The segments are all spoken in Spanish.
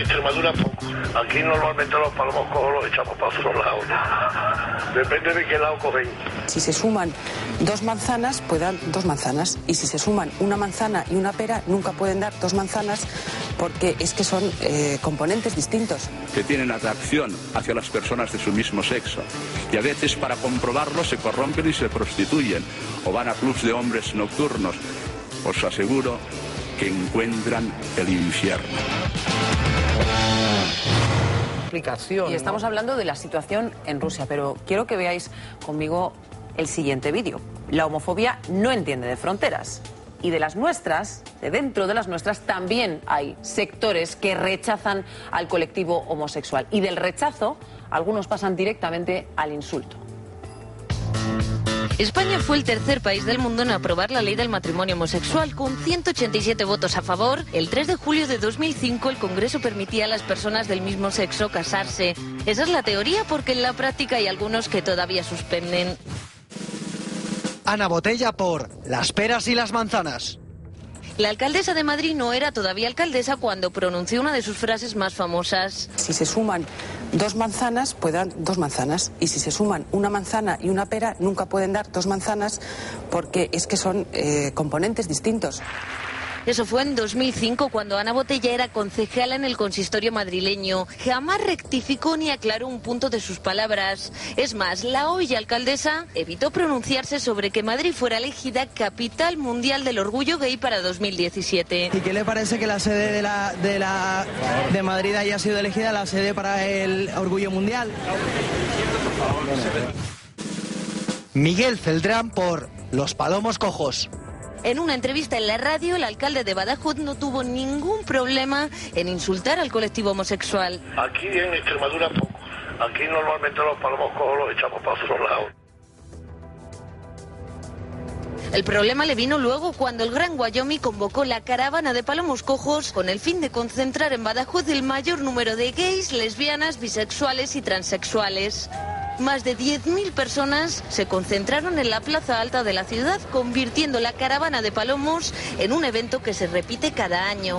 Extremadura poco. Aquí normalmente los palomos cojos los echamos para otro lado. Depende de qué lado cogen. Si se suman 2 manzanas, pueden dar 2 manzanas. Y si se suman una manzana y una pera, nunca pueden dar 2 manzanas porque es que son componentes distintos. Que tienen atracción hacia las personas de su mismo sexo. Y a veces para comprobarlo se corrompen y se prostituyen. O van a clubs de hombres nocturnos. Os aseguro que encuentran el infierno. Y estamos hablando de la situación en Rusia, pero quiero que veáis conmigo el siguiente vídeo. La homofobia no entiende de fronteras. Y de las nuestras, de dentro de las nuestras, también hay sectores que rechazan al colectivo homosexual. Y del rechazo, algunos pasan directamente al insulto. España fue el tercer país del mundo en aprobar la ley del matrimonio homosexual, con 187 votos a favor. El 3 de julio de 2005 el Congreso permitía a las personas del mismo sexo casarse. Esa es la teoría, porque en la práctica hay algunos que todavía suspenden. Ana Botella por las peras y las manzanas. La alcaldesa de Madrid no era todavía alcaldesa cuando pronunció una de sus frases más famosas. Si se suman 2 manzanas, pueden dar 2 manzanas. Y si se suman una manzana y una pera, nunca pueden dar 2 manzanas porque es que son componentes distintos. Eso fue en 2005, cuando Ana Botella era concejala en el consistorio madrileño. Jamás rectificó ni aclaró un punto de sus palabras. Es más, la hoy alcaldesa evitó pronunciarse sobre que Madrid fuera elegida capital mundial del orgullo gay para 2017. ¿Y qué le parece que la sede de Madrid haya sido elegida la sede para el orgullo mundial? Miguel Celdrán por los palomos cojos. En una entrevista en la radio, el alcalde de Badajoz no tuvo ningún problema en insultar al colectivo homosexual. Aquí en Extremadura poco. Aquí normalmente los palomos cojos los echamos para otro lado. El problema le vino luego cuando el Gran Wyoming convocó la caravana de palomos cojos con el fin de concentrar en Badajoz el mayor número de gays, lesbianas, bisexuales y transexuales. Más de 10.000 personas se concentraron en la plaza alta de la ciudad, convirtiendo la caravana de palomos en un evento que se repite cada año.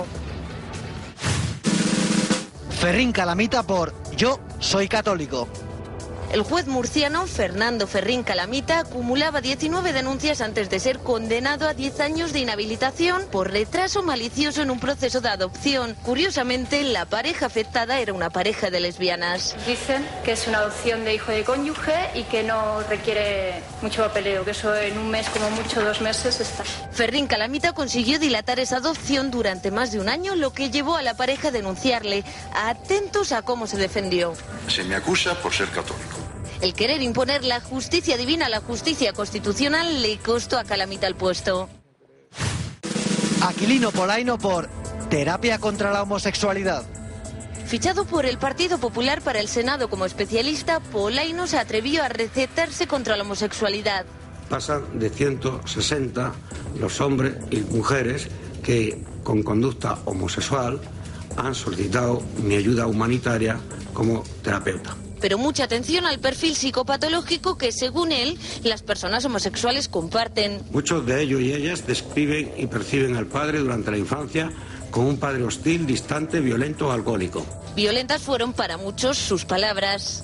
Ferrín Calamita por yo soy católico. El juez murciano Fernando Ferrín Calamita acumulaba 19 denuncias antes de ser condenado a 10 años de inhabilitación por retraso malicioso en un proceso de adopción. Curiosamente, la pareja afectada era una pareja de lesbianas. Dicen que es una adopción de hijo de cónyuge y que no requiere mucho papeleo, que eso en un mes, como mucho 2 meses, está. Ferrín Calamita consiguió dilatar esa adopción durante más de un año, lo que llevó a la pareja a denunciarle. Atentos a cómo se defendió. Se me acusa por ser católico. El querer imponer la justicia divina a la justicia constitucional le costó a Calamita el puesto. Aquilino Polaino por terapia contra la homosexualidad. Fichado por el Partido Popular para el Senado como especialista, Polaino se atrevió a recetarse contra la homosexualidad. Pasan de 160 los hombres y mujeres que con conducta homosexual han solicitado mi ayuda humanitaria como terapeuta. Pero mucha atención al perfil psicopatológico que, según él, las personas homosexuales comparten. Muchos de ellos y ellas describen y perciben al padre durante la infancia como un padre hostil, distante, violento o alcohólico. Violentas fueron para muchos sus palabras.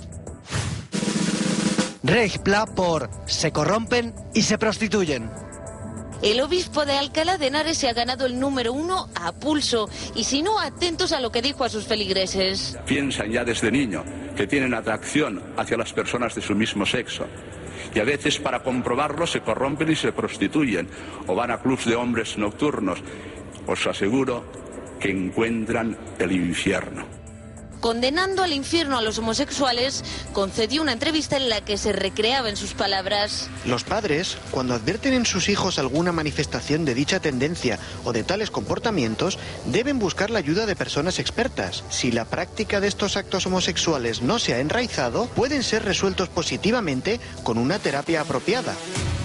Regpla por se corrompen y se prostituyen. El obispo de Alcalá de Henares se ha ganado el número 1 a pulso. Y si no, atentos a lo que dijo a sus feligreses. Piensan ya desde niño que tienen atracción hacia las personas de su mismo sexo. Y a veces para comprobarlo se corrompen y se prostituyen. O van a clubs de hombres nocturnos. Os aseguro que encuentran el infierno. Condenando al infierno a los homosexuales, concedió una entrevista en la que se recreaba en sus palabras. Los padres, cuando advierten en sus hijos alguna manifestación de dicha tendencia o de tales comportamientos, deben buscar la ayuda de personas expertas. Si la práctica de estos actos homosexuales no se ha enraizado, pueden ser resueltos positivamente con una terapia apropiada.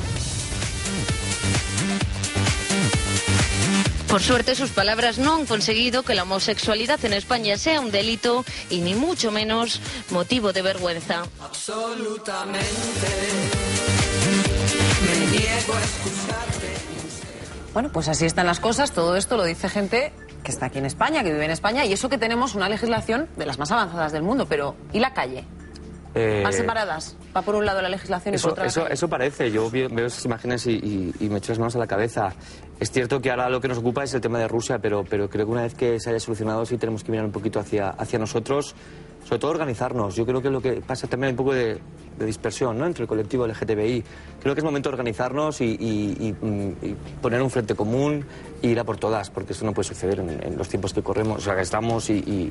Por suerte, sus palabras no han conseguido que la homosexualidad en España sea un delito y ni mucho menos motivo de vergüenza. Absolutamente. Me niego a excusarte. Bueno, pues así están las cosas. Todo esto lo dice gente que está aquí en España, que vive en España, y eso que tenemos una legislación de las más avanzadas del mundo, pero ¿y la calle? ¿Van separadas? ¿Va por un lado la legislación y por otro la calle? Eso parece. Yo veo esas imágenes y me echo las manos a la cabeza. Es cierto que ahora lo que nos ocupa es el tema de Rusia, pero creo que una vez que se haya solucionado sí tenemos que mirar un poquito hacia nosotros, sobre todo organizarnos. Yo creo que lo que pasa también hay un poco de dispersión, ¿no?, entre el colectivo LGTBI. Creo que es momento de organizarnos y poner un frente común e ir a por todas, porque esto no puede suceder en los tiempos que corremos, o sea, que estamos y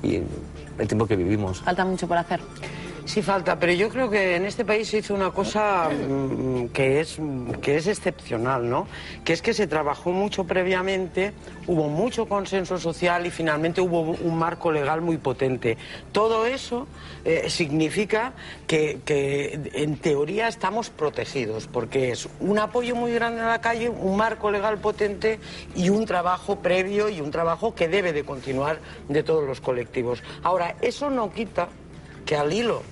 el tiempo que vivimos. Falta mucho por hacer. Sí falta, pero yo creo que en este país se hizo una cosa que es excepcional, ¿no? Que es que se trabajó mucho previamente, hubo mucho consenso social y finalmente hubo un marco legal muy potente. Todo eso significa que en teoría estamos protegidos, porque es un apoyo muy grande a la calle, un marco legal potente y un trabajo previo y un trabajo que debe de continuar de todos los colectivos. Ahora, eso no quita que al hilo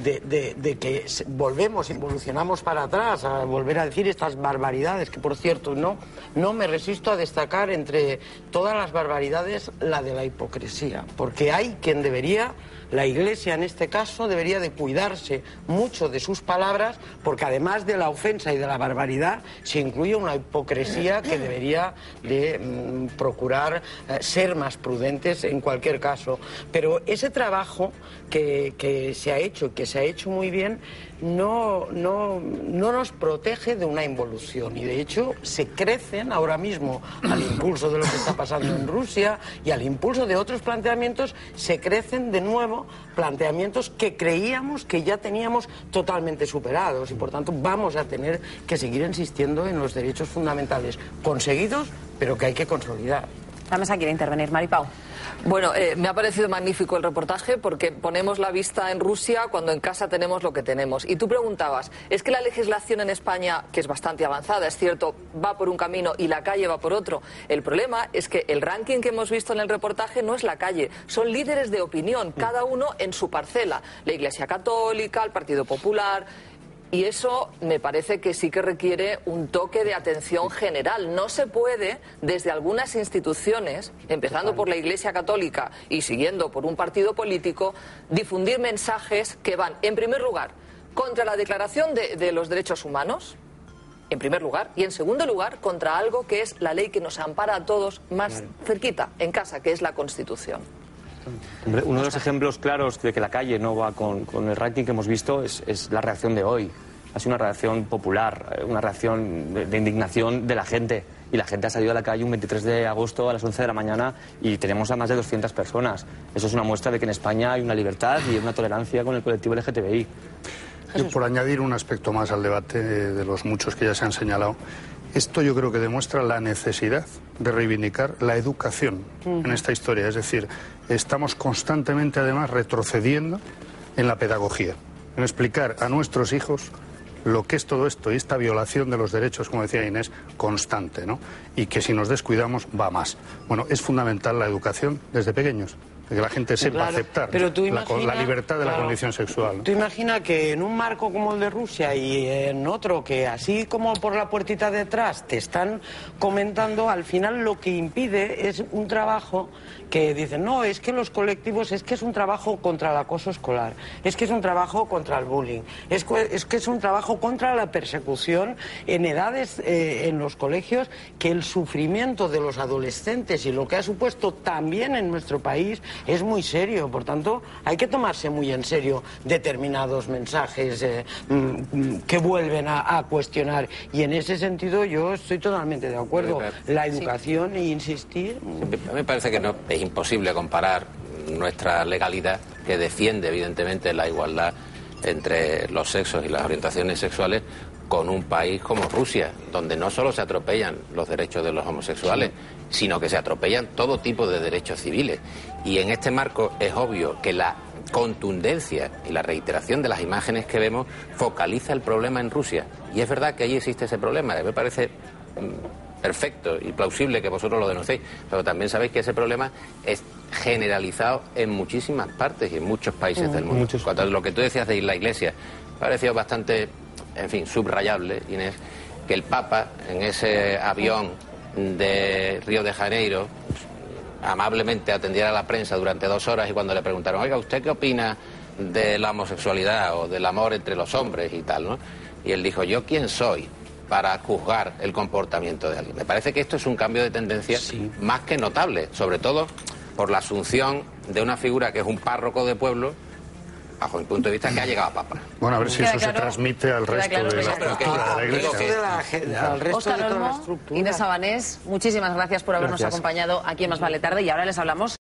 de que evolucionamos para atrás, a volver a decir estas barbaridades, que por cierto no me resisto a destacar entre todas las barbaridades la de la hipocresía, porque hay quien debería, la Iglesia en este caso, debería de cuidarse mucho de sus palabras, porque además de la ofensa y de la barbaridad se incluye una hipocresía que debería de procurar ser más prudentes en cualquier caso. Pero ese trabajo que se ha hecho, que se ha hecho muy bien, no nos protege de una involución, y de hecho se crecen ahora mismo al impulso de lo que está pasando en Rusia y al impulso de otros planteamientos, se crecen de nuevo planteamientos que creíamos que ya teníamos totalmente superados, y por tanto vamos a tener que seguir insistiendo en los derechos fundamentales conseguidos, pero que hay que consolidar. La mesa quiere intervenir, Maripau. Bueno, me ha parecido magnífico el reportaje, porque ponemos la vista en Rusia cuando en casa tenemos lo que tenemos. Y tú preguntabas, ¿es que la legislación en España, que es bastante avanzada, es cierto, va por un camino y la calle va por otro? El problema es que el ranking que hemos visto en el reportaje no es la calle, son líderes de opinión, cada uno en su parcela. La Iglesia Católica, el Partido Popular. Y eso me parece que sí que requiere un toque de atención general. No se puede, desde algunas instituciones, empezando por la Iglesia Católica y siguiendo por un partido político, difundir mensajes que van, en primer lugar, contra la Declaración de los Derechos Humanos, en primer lugar, y en segundo lugar, contra algo que es la ley que nos ampara a todos más cerquita, en casa, que es la Constitución. Hombre, uno de los ejemplos claros de que la calle no va con el ranking que hemos visto es la reacción de hoy. Ha sido una reacción popular, una reacción de indignación de la gente. Y la gente ha salido a la calle un 23 de agosto a las 11 de la mañana y tenemos a más de 200 personas. Eso es una muestra de que en España hay una libertad y una tolerancia con el colectivo LGTBI. Yo, por añadir un aspecto más al debate de los muchos que ya se han señalado, esto yo creo que demuestra la necesidad de reivindicar la educación en esta historia. Es decir, estamos constantemente además retrocediendo en la pedagogía, en explicar a nuestros hijos lo que es todo esto y esta violación de los derechos, como decía Inés, constante, ¿no? Y que si nos descuidamos va más. Bueno, es fundamental la educación desde pequeños, de que la gente sepa aceptar la libertad de la condición sexual, ¿no? Tú imaginas que en un marco como el de Rusia y en otro que así como por la puertita de atrás te están comentando, al final lo que impide es un trabajo que dicen, no, es que los colectivos, es que es un trabajo contra el acoso escolar, es que es un trabajo contra el bullying, es que es un trabajo contra la persecución en edades en los colegios, que el sufrimiento de los adolescentes y lo que ha supuesto también en nuestro país es muy serio. Por tanto, hay que tomarse muy en serio determinados mensajes que vuelven a cuestionar, y en ese sentido yo estoy totalmente de acuerdo. La educación e insistir. A mí me parece que no es imposible comparar nuestra legalidad, que defiende evidentemente la igualdad entre los sexos y las orientaciones sexuales, con un país como Rusia, donde no solo se atropellan los derechos de los homosexuales, sino que se atropellan todo tipo de derechos civiles. Y en este marco es obvio que la contundencia y la reiteración de las imágenes que vemos focaliza el problema en Rusia. Y es verdad que allí existe ese problema. Me parece perfecto y plausible que vosotros lo denunciéis, pero también sabéis que ese problema es generalizado en muchísimas partes y en muchos países del mundo. Cuanto a lo que tú decías de la Iglesia, me ha parecido bastante, en fin, subrayable, Inés, que el Papa en ese avión de Río de Janeiro, amablemente atendiera a la prensa durante 2 horas y cuando le preguntaron, oiga, ¿usted qué opina de la homosexualidad o del amor entre los hombres y tal, ¿no? Y él dijo, ¿yo quién soy para juzgar el comportamiento de alguien? Me parece que esto es un cambio de tendencia más que notable, sobre todo por la asunción de una figura que es un párroco de pueblo, bajo mi punto de vista, que ha llegado a Papa. Bueno, a ver si eso se transmite al resto de la estructura de la Iglesia. Al resto Óscar de toda la Olmo, estructura. Inés Sabanés, muchísimas gracias por habernos acompañado aquí en Más Vale Tarde y ahora les hablamos